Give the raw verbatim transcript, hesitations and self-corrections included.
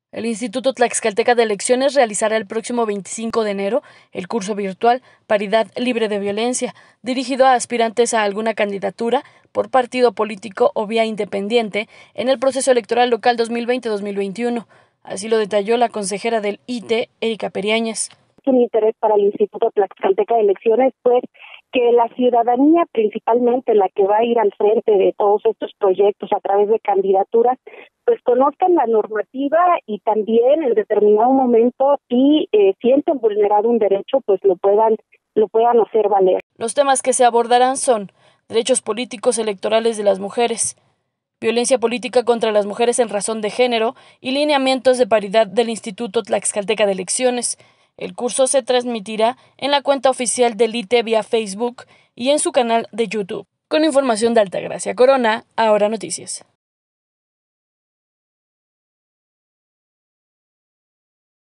El Instituto Tlaxcalteca de Elecciones realizará el próximo veinticinco de enero el curso virtual Paridad Libre de Violencia, dirigido a aspirantes a alguna candidatura por partido político o vía independiente en el proceso electoral local dos mil veinte dos mil veintiuno. Así lo detalló la consejera del I T E, Erika Periáñez. Un interés para el Instituto Tlaxcalteca de Elecciones, pues, que la ciudadanía, principalmente la que va a ir al frente de todos estos proyectos a través de candidaturas, pues conozcan la normativa y también en determinado momento, si eh, sienten vulnerado un derecho, pues lo puedan, lo puedan hacer valer. Los temas que se abordarán son derechos políticos electorales de las mujeres, violencia política contra las mujeres en razón de género y lineamientos de paridad del Instituto Tlaxcalteca de Elecciones. El curso se transmitirá en la cuenta oficial del I T E vía Facebook y en su canal de YouTube. Con información de Altagracia Corona, Ahora Noticias.